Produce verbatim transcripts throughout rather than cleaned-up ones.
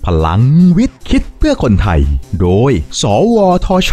พลังวิทย์คิดเพื่อคนไทยโดยสวทช.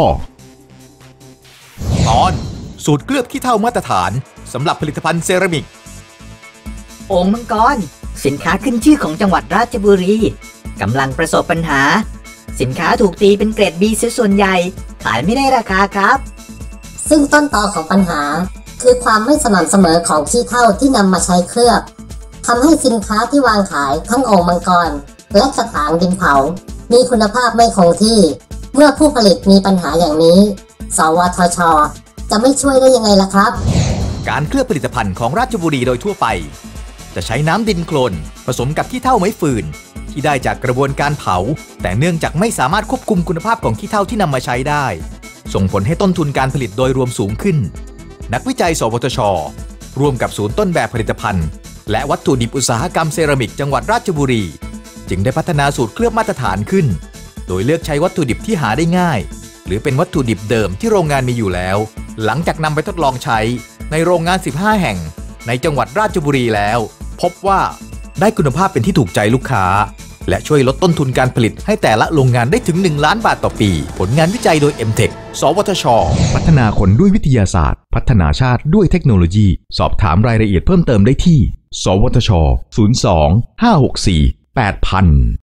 ตอนสูตรเคลือบขี้เถ้ามาตรฐานสำหรับผลิตภัณฑ์เซรามิกโอ่งมังกรสินค้าขึ้นชื่อของจังหวัดราชบุรีกำลังประสบปัญหาสินค้าถูกตีเป็นเกรด บี ส่วนใหญ่ขายไม่ได้ราคาครับซึ่งต้นตอของปัญหาคือความไม่สม่ำเสมอของขี้เถ้าที่นำมาใช้เคลือบทำให้สินค้าที่วางขายทั้งโอ่งมังกรและกระถางดินเผามีคุณภาพไม่คงที่เมื่อผู้ผลิตมีปัญหาอย่างนี้สวทช.จะไม่ช่วยได้ยังไงล่ะครับการเคลือบผลิตภัณฑ์ของราชบุรีโดยทั่วไปจะใช้น้ำดินโคลนผสมกับขี้เถ้าไม้ฟืนที่ได้จากกระบวนการเผาแต่เนื่องจากไม่สามารถควบคุมคุณภาพของขี้เถ้าที่นำมาใช้ได้ส่งผลให้ต้นทุนการผลิตโดยรวมสูงขึ้นนักวิจัยสวทช.ร่วมกับศูนย์ต้นแบบผลิตภัณฑ์และวัตถุดิบอุตสาหกรรมเซรามิกจังหวัดราชบุรีจึงได้พัฒนาสูตรเคลือบมาตรฐานขึ้นโดยเลือกใช้วัตถุดิบที่หาได้ง่ายหรือเป็นวัตถุดิบเดิมที่โรงงานมีอยู่แล้วหลังจากนำไปทดลองใช้ในโรงงานสิบห้าแห่งในจังหวัดราชบุรีแล้วพบว่าได้คุณภาพเป็นที่ถูกใจลูกค้าและช่วยลดต้นทุนการผลิตให้แต่ละโรงงานได้ถึงหนึ่งล้านบาทต่อปีผลงานวิจัยโดย เอ็ม เทค สวทช. พัฒนาคนด้วยวิทยาศาสตร์พัฒนาชาติด้วยเทคโนโลยีสอบถามรายละเอียดเพิ่มเติมได้ที่สวทช. ศูนย์ สอง ห้า หก สี่ แปด ศูนย์ ศูนย์